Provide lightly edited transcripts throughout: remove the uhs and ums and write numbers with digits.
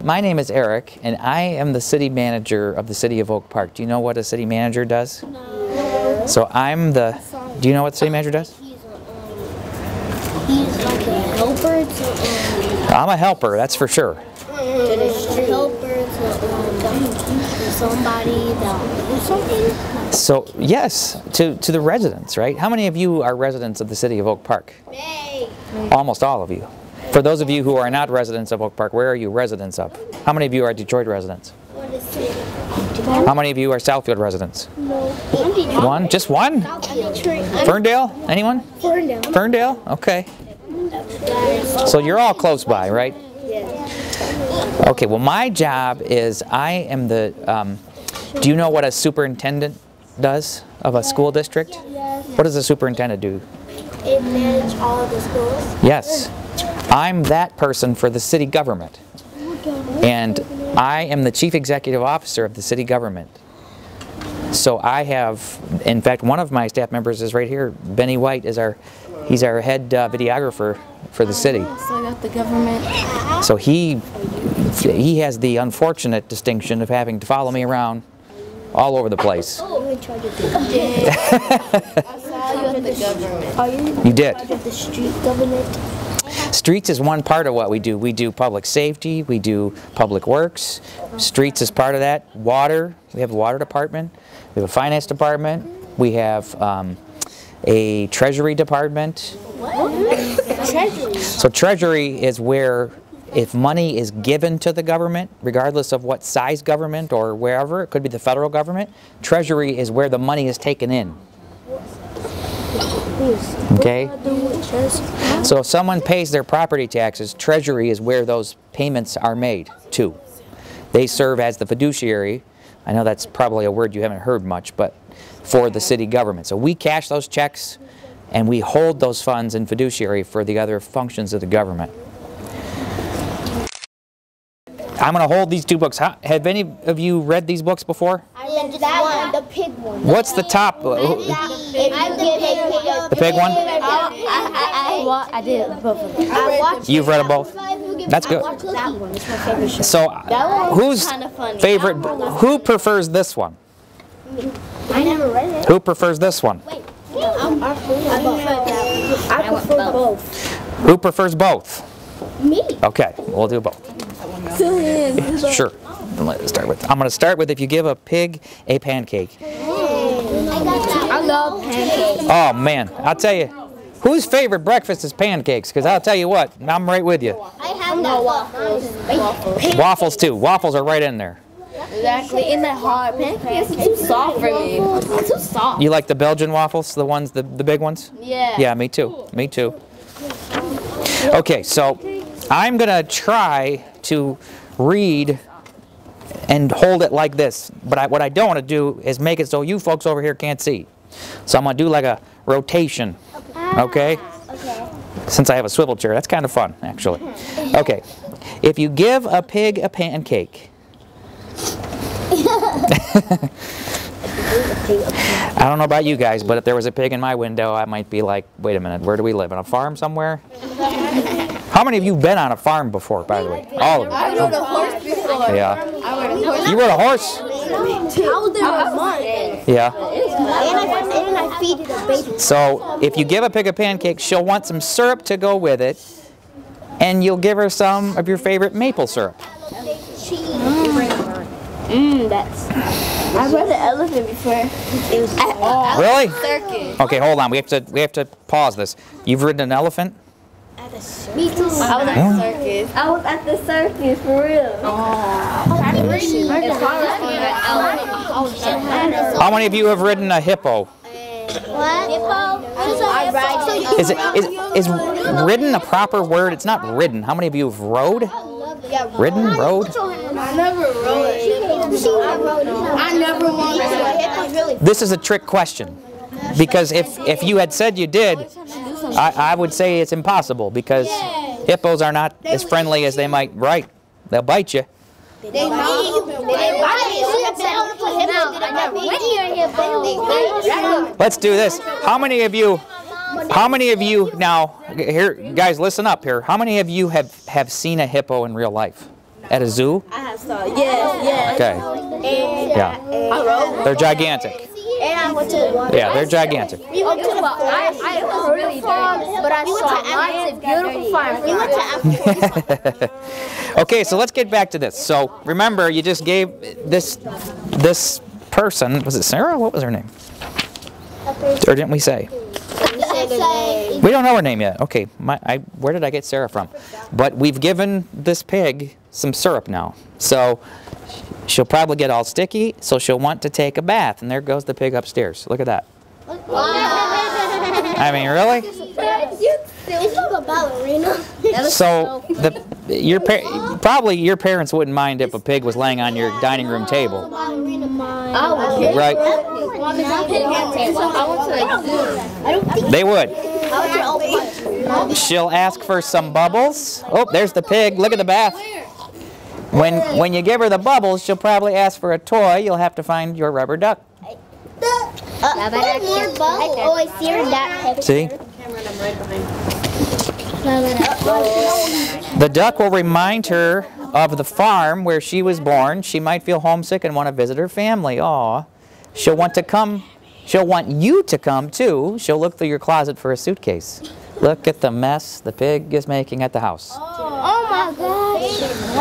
My name is Eric, and I am the city manager of the city of Oak Park. Do you know what a city manager does? No. So I'm the... Do you know what the city manager does? He's like a helper to... I'm a helper, that's for sure. Helper to somebody that... Something? So, yes, to the residents, right? How many of you are residents of the city of Oak Park? Me. Almost all of you. For those of you who are not residents of Oak Park, where are you residents of? How many of you are Detroit residents? What is it? How many of you are Southfield residents? No. One? Just one? Ferndale? Anyone? Ferndale. Ferndale? Okay. So you're all close by, right? Yeah. Okay, well my job is I am the, do you know what a superintendent does of a school district? Yes. What does a superintendent do? It manages all of the schools. Yes. I'm that person for the city government. And I am the chief executive officer of the city government. So I have, in fact, one of my staff members is right here. Benny White is he's our head videographer for the city. So I got the government. So he has the unfortunate distinction of having to follow me around all over the place. I saw you at the government. Are you You did. part of the street government? Streets is one part of what we do. We do public safety, we do public works. Streets is part of that. Water, we have a water department. We have a finance department. We have a treasury department. Treasury. So treasury is where if money is given to the government, regardless of what size government or wherever, it could be the federal government, treasury is where the money is taken in. Okay? So if someone pays their property taxes, treasury is where those payments are made to. They serve as the fiduciary. I know that's probably a word you haven't heard much, but for the city government. So we cash those checks and we hold those funds in fiduciary for the other functions of the government. I'm going to hold these two books. Have any of you read these books before? I read that one, the pig one. What's the top? I'm The pig one? I did both of them. You've read them both? That's good. That one is my favorite show. So who's Kind of funny. favorite? Who prefers this one? I never read it. Who prefers this one? I prefer both. Who prefers both? Me. Okay, we'll do both. Sure. Let's start with. I'm going to start with if you give a pig a pancake. I love pancakes. Oh man, I'll tell you, whose favorite breakfast is pancakes? Because I'll tell you what, I'm right with you. I have no waffles. Waffles too. Waffles are right in there. Exactly. In that hard pancakes are too soft for me. It's too soft. You like the Belgian waffles, the ones, the big ones? Yeah. Yeah, me too. Me too. Okay, so I'm gonna try to read and hold it like this, but what I don't want to do is make it so you folks over here can't see. So I'm gonna do like a rotation, okay? Okay. Since I have a swivel chair, that's kind of fun, actually. Okay, if you give a pig a pancake, I don't know about you guys, but if there was a pig in my window, I might be like, wait a minute, where do we live? On a farm somewhere? How many of you been on a farm before, by the way? All of you. I rode a horse before. Yeah. I rode a horse. You rode a horse? I was there a month. Yeah. And I feed it a baby. So if you give a pig a pancake, she'll want some syrup to go with it, and you'll give her some of your favorite maple syrup. That's. I rode an elephant before. It was Really? circus. Okay, hold on. We have to pause this. You've ridden an elephant? Me too. I was at the circus. I was at the circus for real. How many of you have ridden a hippo? What? Hippo? I ride. Is ridden a proper word? It's not ridden. How many of you have rode? Ridden? Rode? I never rode. I never wanted to. This is a trick question. Because if you had said you did, I would say it's impossible because hippos are not as friendly as they might write. They'll bite you. They Let's do this. How many of you now, here, guys, listen up here. How many of you have seen a hippo in real life? at a zoo? I have saw. Yes. Okay. And Yeah. I rode. They're gigantic. And I went to the water. Yeah, they're gigantic. We went to the I was really dirty, but I saw lots of beautiful farms. We went to Africa. Okay, so let's get back to this. So remember, you just gave this person, was it Sarah? What was her name? Or didn't we say? We don't know her name yet. Okay, where did I get Sarah from? But we've given this pig some syrup now. So she'll probably get all sticky, so she'll want to take a bath. And there goes the pig upstairs. Look at that. I mean, really? It's like a ballerina. So probably your parents wouldn't mind if a pig was laying on your dining room table. Right? They would. She'll ask for some bubbles. Oh, there's the pig. Look at the bath. When you give her the bubbles, she'll probably ask for a toy. You'll have to find your rubber duck. Oh, I see her that. See? The duck will remind her of the farm where she was born. She might feel homesick and want to visit her family. Aw. She'll want to come. She'll want you to come too. She'll look through your closet for a suitcase. Look at the mess the pig is making at the house. Oh my gosh.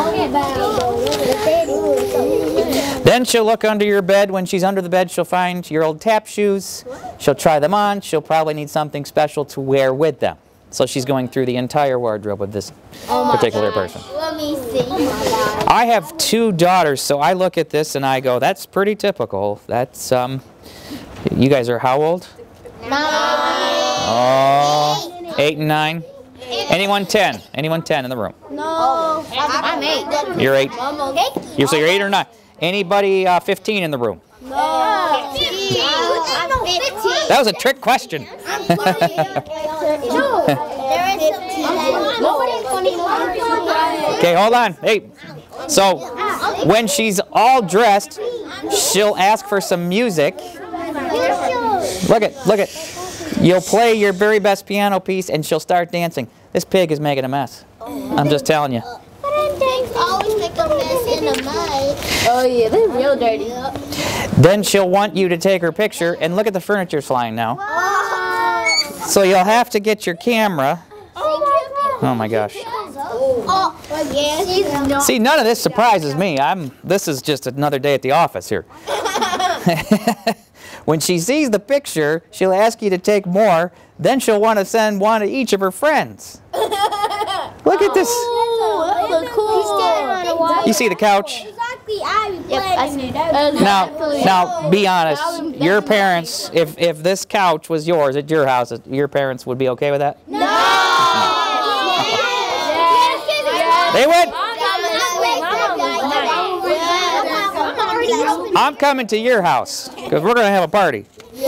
Then she'll look under your bed. When she's under the bed, she'll find your old tap shoes. She'll try them on. She'll probably need something special to wear with them. So she's going through the entire wardrobe of this particular person. Let me see. I have 2 daughters, so I look at this and I go, that's pretty typical. That's, you guys are how old? 9. Oh, 8 and 9. Anyone 10? Anyone 10 in the room? No. I'm 8. You're 8? So you're 8 or 9? Anybody 15 in the room? No. I'm 15. That was a trick question. Okay, hold on. Hey, so when she's all dressed, she'll ask for some music. Look at. You'll play your very best piano piece, and she'll start dancing. This pig is making a mess. I'm just telling you. Pigs always make a mess in the mud. Oh yeah, they're real dirty. Then she'll want you to take her picture, and look at the furniture flying now. So you'll have to get your camera. Oh my gosh. Oh, yeah. See, none of this surprises me. This is just another day at the office here. When she sees the picture, she'll ask you to take more. Then she'll want to send one to each of her friends. Look at this. You see the couch? Now, be honest. Your parents, if this couch was yours at your house, your parents would be okay with that? No. They would? I'm coming to your house because we're going to have a party.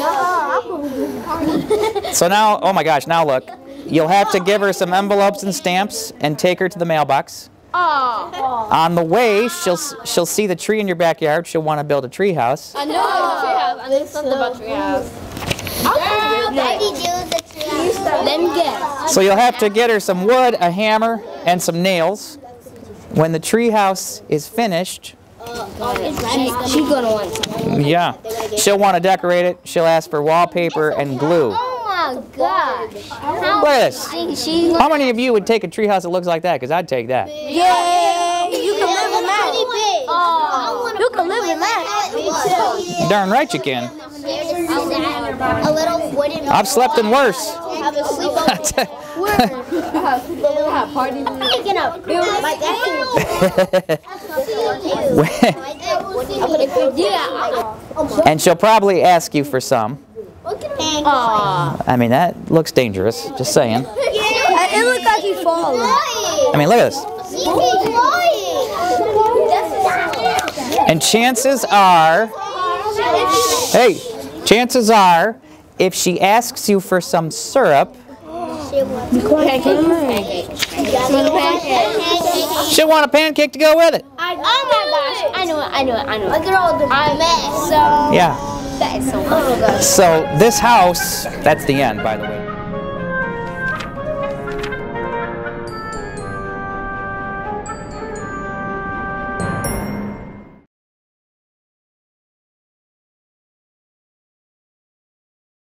So now, oh my gosh, now look. You'll have to give her some envelopes and stamps and take her to the mailbox. On the way, she'll see the tree in your backyard. She'll want to build a tree house. I know a tree house. I know something about tree house. Let me guess. So you'll have to get her some wood, a hammer, and some nails. When the tree house is finished, She's gonna want some. yeah, she'll want to decorate it. She'll ask for wallpaper and glue. Oh my gosh. Look at this. How many of you would take a tree house that looks like that? Because I'd take that. Yeah, you can live in that. You can live in that. Darn right you can. A little wooden. I've slept in worse. Have a sleepover. Parties. Picking up. My dad. And she'll probably ask you for some. Aww. I mean, that looks dangerous. Just saying. It looks like he's falling. I mean, look at this. And chances are, if she asks you for some syrup, she'll want a pancake to go with it. Oh my gosh. I know it. Look at all the mess. Yeah. That is so funny. So this house, that's the end, by the way.